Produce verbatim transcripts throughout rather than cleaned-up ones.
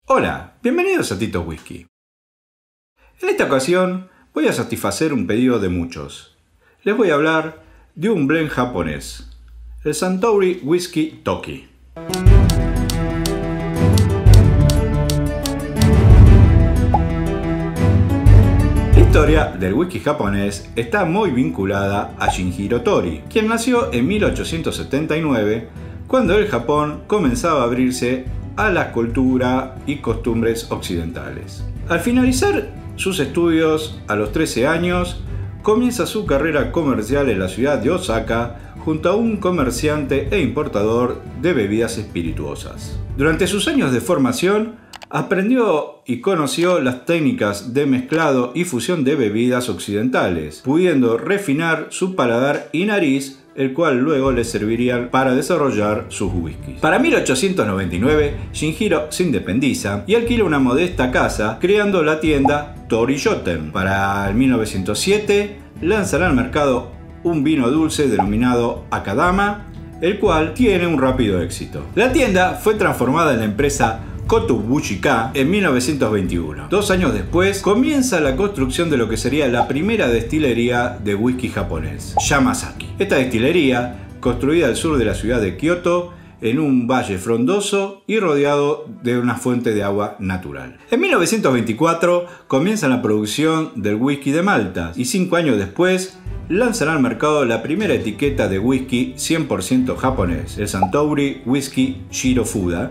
Hola, bienvenidos a Tito Whisky. En esta ocasión voy a satisfacer un pedido de muchos. Les voy a hablar de un blend japonés, el Suntory Whisky Toki. La historia del whisky japonés está muy vinculada a Shinjiro Tori, quien nació en mil ochocientos setenta y nueve, cuando el Japón comenzaba a abrirse a la cultura y costumbres occidentales. Al finalizar sus estudios a los trece años, comienza su carrera comercial en la ciudad de Osaka junto a un comerciante e importador de bebidas espirituosas. Durante sus años de formación, aprendió y conoció las técnicas de mezclado y fusión de bebidas occidentales, pudiendo refinar su paladar y nariz, el cual luego le serviría para desarrollar sus whiskies. Para mil ochocientos noventa y nueve, Shinjiro se independiza y alquila una modesta casa, creando la tienda Tori Shoten. Para el mil novecientos siete, lanzan al mercado un vino dulce denominado Akadama, el cual tiene un rápido éxito. La tienda fue transformada en la empresa Kotobushi-ka en mil novecientos veintiuno. Dos años después, comienza la construcción de lo que sería la primera destilería de whisky japonés, Yamazaki. Esta destilería, construida al sur de la ciudad de Kioto, en un valle frondoso y rodeado de una fuente de agua natural. En mil novecientos veinticuatro comienza la producción del whisky de Malta y cinco años después lanzan al mercado la primera etiqueta de whisky cien por ciento japonés, el Suntory Whisky Shiro Fuda,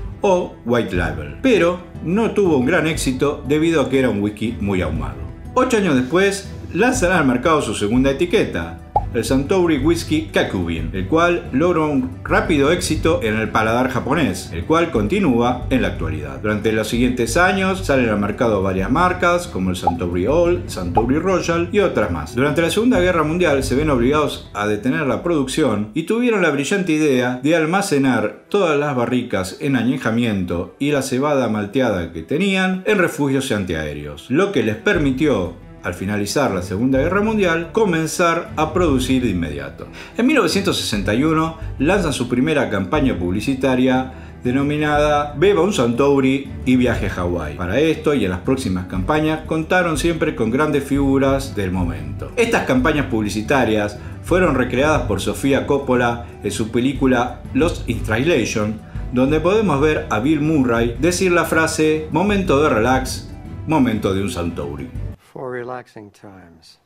o White Label, pero no tuvo un gran éxito debido a que era un whisky muy ahumado. Ocho años después lanzan al mercado su segunda etiqueta, el Suntory Whisky Kakubin, el cual logra un rápido éxito en el paladar japonés, el cual continúa en la actualidad. Durante los siguientes años salen al mercado varias marcas como el Suntory Old, Suntory Royal y otras más. Durante la Segunda Guerra Mundial se ven obligados a detener la producción y tuvieron la brillante idea de almacenar todas las barricas en añejamiento y la cebada malteada que tenían en refugios antiaéreos, lo que les permitió, al finalizar la Segunda Guerra Mundial, comenzar a producir de inmediato. En mil novecientos sesenta y uno lanzan su primera campaña publicitaria denominada Beba un Suntory y viaje a Hawái. Para esto y en las próximas campañas contaron siempre con grandes figuras del momento. Estas campañas publicitarias fueron recreadas por Sofía Coppola en su película Lost in Translation, donde podemos ver a Bill Murray decir la frase "momento de relax, momento de un Suntory". For relaxing times,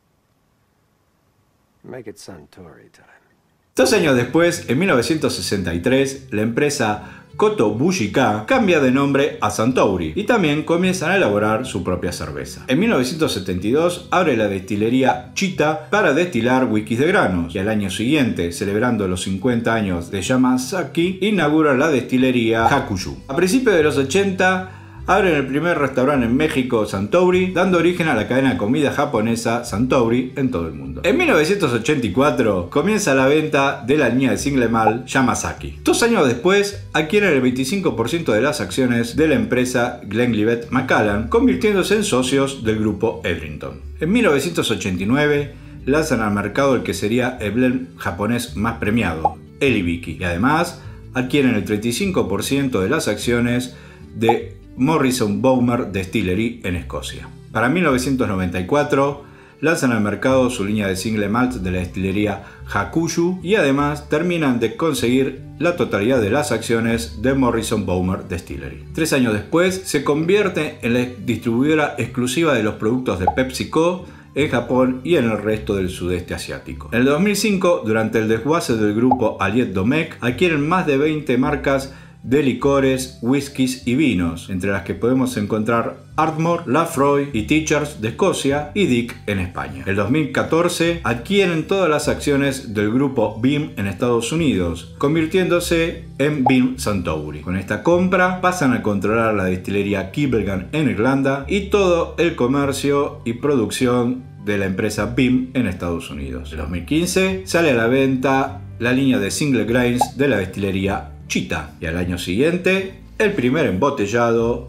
make it Suntory time. Dos años después, en mil novecientos sesenta y tres, la empresa Kotobushi-ka cambia de nombre a Suntory y también comienzan a elaborar su propia cerveza. En mil novecientos setenta y dos abre la destilería Chita para destilar whiskies de granos, y al año siguiente, celebrando los cincuenta años de Yamazaki, inaugura la destilería Hakushu. A principios de los ochenta, abren el primer restaurante en México, Suntory, dando origen a la cadena de comida japonesa Suntory en todo el mundo. En mil novecientos ochenta y cuatro comienza la venta de la línea de single malt Yamazaki. Dos años después adquieren el veinticinco por ciento de las acciones de la empresa Glenlivet Macallan, convirtiéndose en socios del grupo Edrington. En mil novecientos ochenta y nueve lanzan al mercado el que sería el blend japonés más premiado, el Hibiki, y además adquieren el treinta y cinco por ciento de las acciones de Morrison Bowmer Distillery en Escocia. Para mil novecientos noventa y cuatro lanzan al mercado su línea de single malt de la destilería Hakushu y además terminan de conseguir la totalidad de las acciones de Morrison Bowmer Distillery. Tres años después se convierte en la distribuidora exclusiva de los productos de PepsiCo en Japón y en el resto del sudeste asiático. En el dos mil cinco, durante el desguace del grupo Allied Domecq, adquieren más de veinte marcas de licores, whiskies y vinos, entre las que podemos encontrar Ardmore, Lafroy y Teachers de Escocia y Dick en España. En el dos mil catorce adquieren todas las acciones del grupo Beam en Estados Unidos, convirtiéndose en Beam Suntory. Con esta compra pasan a controlar la destilería Kevelghan en Irlanda y todo el comercio y producción de la empresa Beam en Estados Unidos. En dos mil quince sale a la venta la línea de single grains de la destilería Chita, y al año siguiente el primer embotellado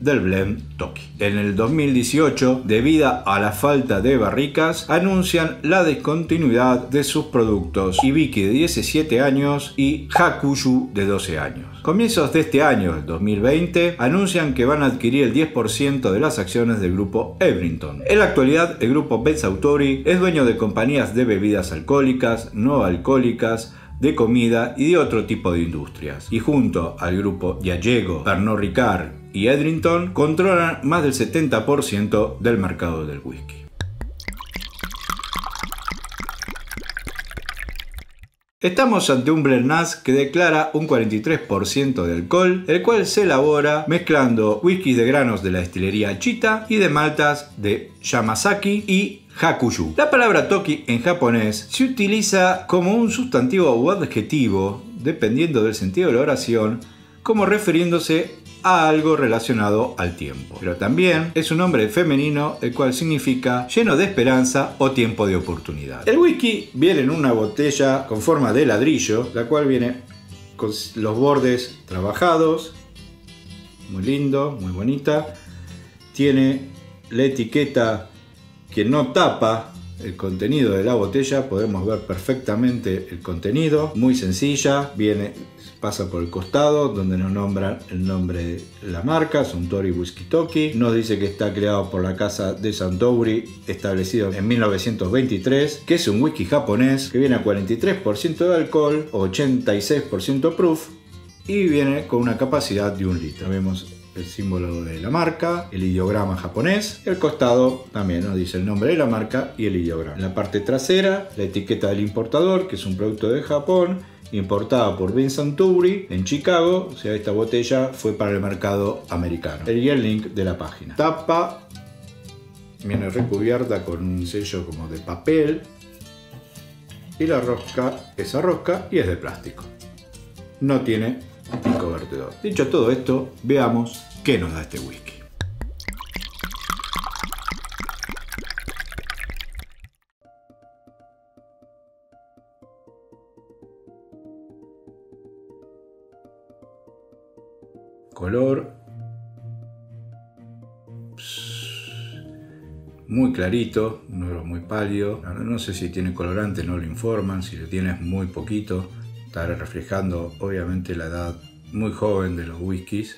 del blend Toki. En el dos mil dieciocho, debido a la falta de barricas, anuncian la discontinuidad de sus productos Hibiki de diecisiete años y Hakushu de doce años. Comienzos de este año, el dos mil veinte, anuncian que van a adquirir el diez por ciento de las acciones del grupo Ebrington. En la actualidad, el grupo Ben Sautori es dueño de compañías de bebidas alcohólicas, no alcohólicas, de comida y de otro tipo de industrias. Y junto al grupo Diageo, Pernod Ricard y Edrington, controlan más del setenta por ciento del mercado del whisky. Estamos ante un Blend N A S que declara un cuarenta y tres por ciento de alcohol, el cual se elabora mezclando whiskies de granos de la destilería Chita y de maltas de Yamazaki y Hakushu. La palabra Toki en japonés se utiliza como un sustantivo o adjetivo, dependiendo del sentido de la oración, como refiriéndose a algo relacionado al tiempo. Pero también es un nombre femenino, el cual significa lleno de esperanza o tiempo de oportunidad. El whisky viene en una botella con forma de ladrillo, la cual viene con los bordes trabajados, muy lindo, muy bonita. Tiene la etiqueta que no tapa el contenido de la botella, podemos ver perfectamente el contenido, muy sencilla, viene, pasa por el costado donde nos nombran el nombre de la marca, Suntory Whisky Toki, nos dice que está creado por la casa de Suntory, establecido en mil novecientos veintitrés, que es un whisky japonés que viene a cuarenta y tres por ciento de alcohol, ochenta y seis por ciento proof y viene con una capacidad de un litro. Vemos el símbolo de la marca, el ideograma japonés, el costado también nos dice el nombre de la marca y el ideograma. En la parte trasera, la etiqueta del importador, que es un producto de Japón, importada por Ben Suntory en Chicago, o sea, esta botella fue para el mercado americano. Y el link de la página. Tapa, viene recubierta con un sello como de papel, y la rosca, esa rosca, y es de plástico. No tiene pico vertedor. Dicho todo esto, veamos qué nos da este whisky. Color muy clarito, no muy pálido. No sé si tiene colorante, no lo informan. Si lo tiene es muy poquito. Está reflejando obviamente la edad muy joven de los whiskies.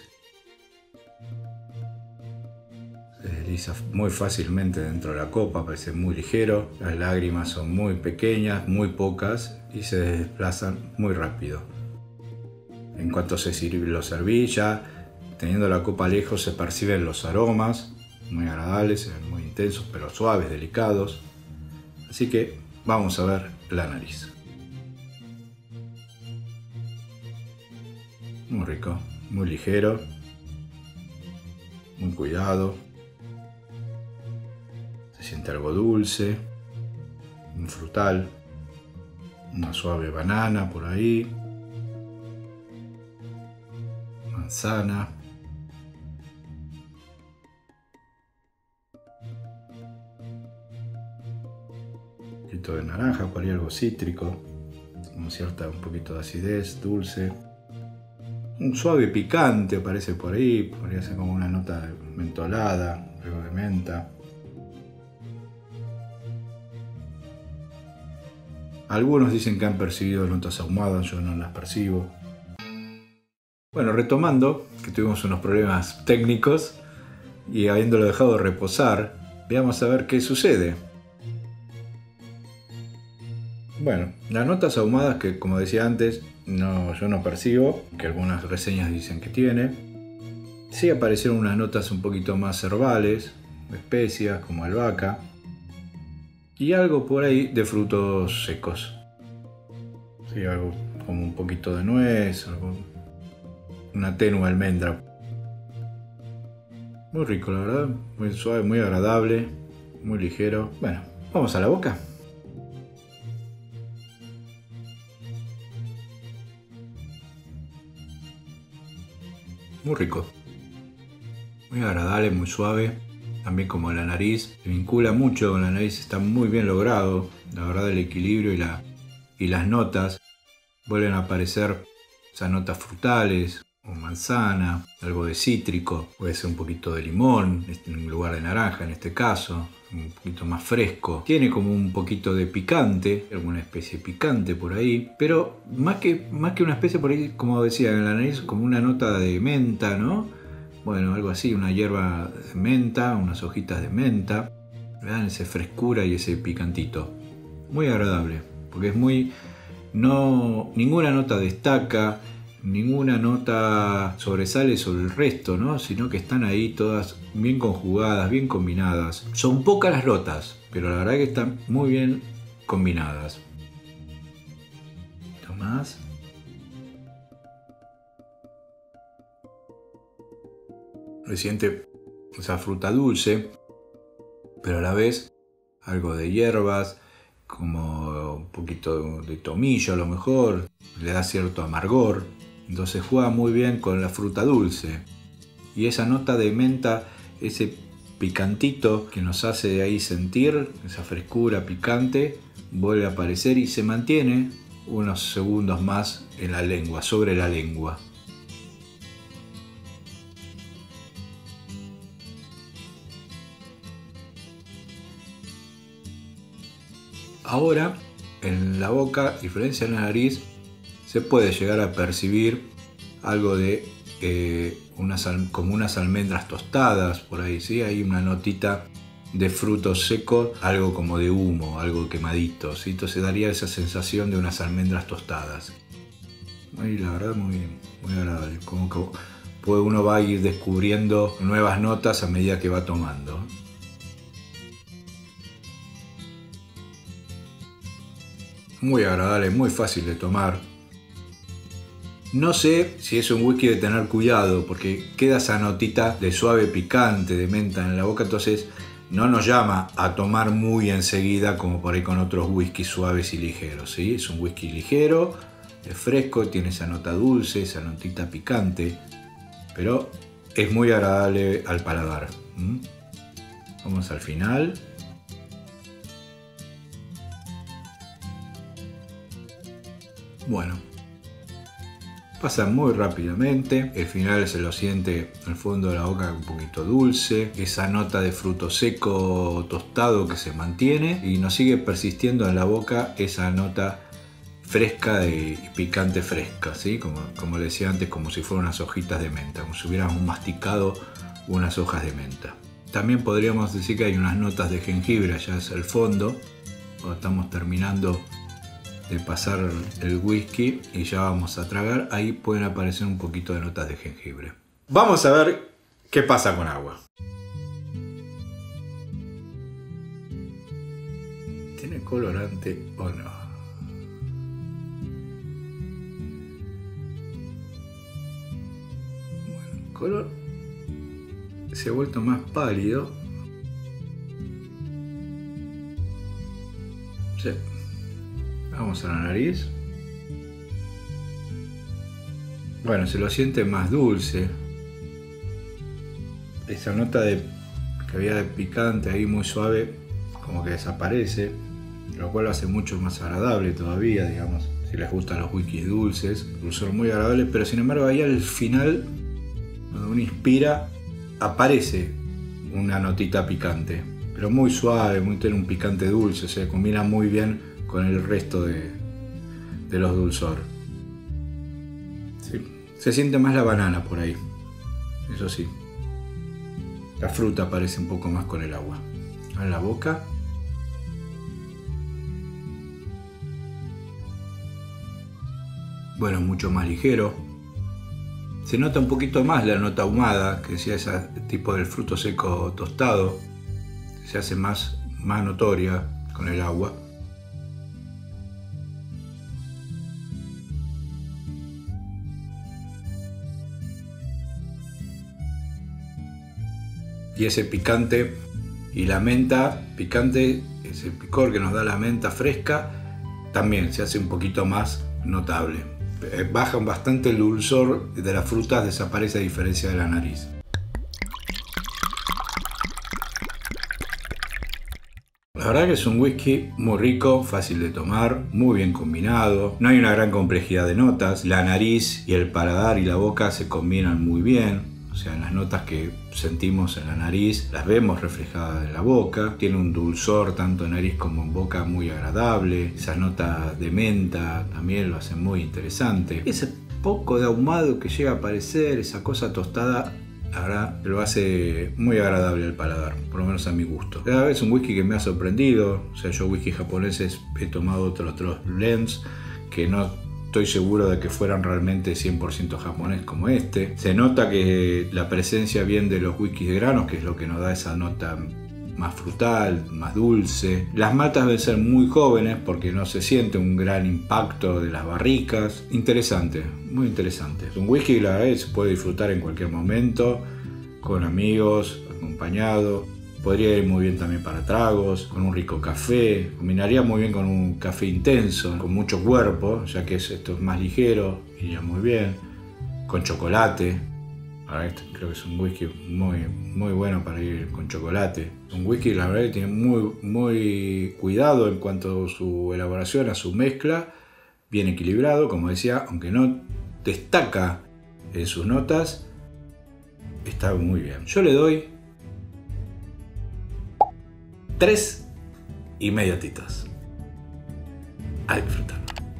Se desliza muy fácilmente dentro de la copa, parece muy ligero. Las lágrimas son muy pequeñas, muy pocas y se desplazan muy rápido. En cuanto se sirve, lo serví ya, teniendo la copa lejos se perciben los aromas, muy agradables, muy intensos pero suaves, delicados. Así que vamos a ver la nariz. Muy rico, muy ligero, muy cuidado. Se siente algo dulce, un frutal, una suave banana por ahí, manzana. Un poquito de naranja, por ahí algo cítrico, como cierta, un poquito de acidez, dulce. Un suave picante aparece por ahí, podría ser como una nota mentolada, algo de menta. Algunos dicen que han percibido notas ahumadas, yo no las percibo. Bueno, retomando, que tuvimos unos problemas técnicos y habiéndolo dejado reposar, veamos a ver qué sucede. Bueno, las notas ahumadas que, como decía antes, no, yo no percibo, que algunas reseñas dicen que tiene. Sí aparecieron unas notas un poquito más herbales, especias como albahaca, y algo por ahí de frutos secos. Sí, algo como un poquito de nuez, algo, una tenue almendra. Muy rico, la verdad, muy suave, muy agradable, muy ligero. Bueno, vamos a la boca. Muy rico, muy agradable, muy suave, también como la nariz, se vincula mucho con la nariz, está muy bien logrado, la verdad el equilibrio y, la, y las notas, vuelven a aparecer esas notas frutales, o manzana, algo de cítrico, puede ser un poquito de limón en lugar de naranja en este caso, un poquito más fresco. Tiene como un poquito de picante, alguna especie de picante por ahí, pero más que, más que una especie por ahí, como decía, en la nariz como una nota de menta, ¿no? Bueno, algo así, una hierba de menta, unas hojitas de menta, vean esa frescura y ese picantito. Muy agradable, porque es muy... no, ninguna nota destaca, ninguna nota sobresale sobre el resto, ¿no? Sino que están ahí todas bien conjugadas, bien combinadas. Son pocas las notas, pero la verdad que están muy bien combinadas. ¿Esto más? Se siente esa fruta dulce, pero a la vez algo de hierbas, como un poquito de tomillo a lo mejor, le da cierto amargor. Entonces juega muy bien con la fruta dulce. Y esa nota de menta, ese picantito que nos hace ahí sentir, esa frescura picante, vuelve a aparecer y se mantiene unos segundos más en la lengua, sobre la lengua. Ahora, en la boca, a diferencia de la nariz, se puede llegar a percibir algo de eh, unas, como unas almendras tostadas por ahí, ¿sí? Hay una notita de frutos secos, algo como de humo, algo quemadito, ¿sí? Entonces daría esa sensación de unas almendras tostadas. Y la verdad muy, muy agradable, como que puede, uno va a ir descubriendo nuevas notas a medida que va tomando. Muy agradable, muy fácil de tomar. No sé si es un whisky de tener cuidado, porque queda esa notita de suave picante, de menta en la boca, entonces no nos llama a tomar muy enseguida como por ahí con otros whiskies suaves y ligeros, ¿sí? Es un whisky ligero, es fresco, tiene esa nota dulce, esa notita picante, pero es muy agradable al paladar. ¿Mm? Vamos al final. Bueno, pasa muy rápidamente, el final se lo siente al fondo de la boca un poquito dulce, esa nota de fruto seco tostado que se mantiene y nos sigue persistiendo en la boca esa nota fresca y picante fresca, ¿sí? Como, como le decía antes, como si fueran unas hojitas de menta, como si hubiéramos masticado unas hojas de menta. También podríamos decir que hay unas notas de jengibre allá hacia el fondo, cuando estamos terminando de pasar el whisky y ya vamos a tragar, ahí pueden aparecer un poquito de notas de jengibre. Vamos a ver qué pasa con agua. ¿Tiene colorante o no? Bueno, el color se ha vuelto más pálido. Sí. Vamos a la nariz. Bueno, se lo siente más dulce. Esa nota de, que había de picante ahí muy suave, como que desaparece, lo cual lo hace mucho más agradable todavía, digamos, si les gustan los whiskies dulces. Dulzor muy agradable, pero sin embargo ahí al final, cuando uno inspira, aparece una notita picante, pero muy suave, muy tiene un picante dulce, o sea, combina muy bien con el resto de, de los dulzor. Sí. Se siente más la banana por ahí, eso sí. La fruta aparece un poco más con el agua. En la boca. Bueno, mucho más ligero. Se nota un poquito más la nota ahumada, que decía ese tipo del fruto seco tostado. Se hace más, más notoria con el agua. Y ese picante y la menta picante, ese picor que nos da la menta fresca, también se hace un poquito más notable. Baja bastante el dulzor de las frutas, desaparece a diferencia de la nariz. La verdad que es un whisky muy rico, fácil de tomar, muy bien combinado. No hay una gran complejidad de notas. La nariz y el paladar y la boca se combinan muy bien. O sea, las notas que sentimos en la nariz las vemos reflejadas en la boca. Tiene un dulzor tanto en nariz como en boca muy agradable. Esa nota de menta también lo hace muy interesante. Ese poco de ahumado que llega a aparecer, esa cosa tostada, la verdad lo hace muy agradable al paladar, por lo menos a mi gusto. Cada vez es un whisky que me ha sorprendido. O sea, yo whisky japoneses he tomado otros, otros blends que no estoy seguro de que fueran realmente cien por ciento japonés como este. Se nota que la presencia bien de los whiskys de granos, que es lo que nos da esa nota más frutal, más dulce. Las maltas deben ser muy jóvenes porque no se siente un gran impacto de las barricas. Interesante, muy interesante. Es un whisky que la verdad se puede disfrutar en cualquier momento, con amigos, acompañado. Podría ir muy bien también para tragos, con un rico café. Combinaría muy bien con un café intenso, con mucho cuerpo, ya que esto es más ligero, iría muy bien. Con chocolate. Ahora esto creo que es un whisky muy, muy bueno para ir con chocolate. Un whisky, la verdad, que tiene muy, muy cuidado en cuanto a su elaboración, a su mezcla. Bien equilibrado, como decía, aunque no destaca en sus notas, está muy bien. Yo le doy tres y medio titos. A disfrutar.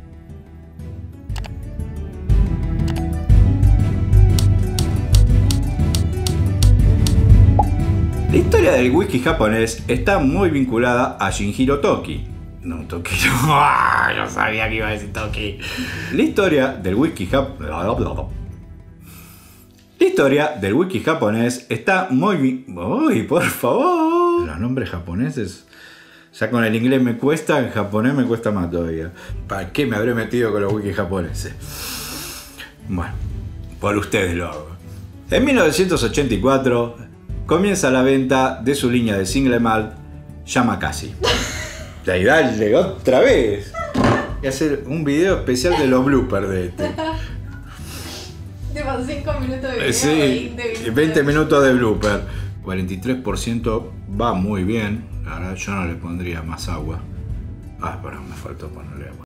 La historia del whisky japonés está muy vinculada a Shinjiro Toki. No, Toki, no, yo sabía que iba a decir Toki. La historia del whisky japonés... La historia del whisky japonés está muy... ¡Uy, por favor! Los nombres japoneses... Ya con el inglés me cuesta, en japonés me cuesta más todavía. ¿Para qué me habré metido con los whisky japoneses? Bueno, por ustedes lo hago. En mil novecientos ochenta y cuatro... comienza la venta de su línea de single malt Yamakasi. Dale, dale, otra vez. Voy a hacer un video especial de los bloopers de este. Tipo cinco minutos de video. Sí, veinte, veinte minutos de blooper. cuarenta y tres por ciento va muy bien. La verdad, yo no le pondría más agua. Ah, perdón, me faltó ponerle agua.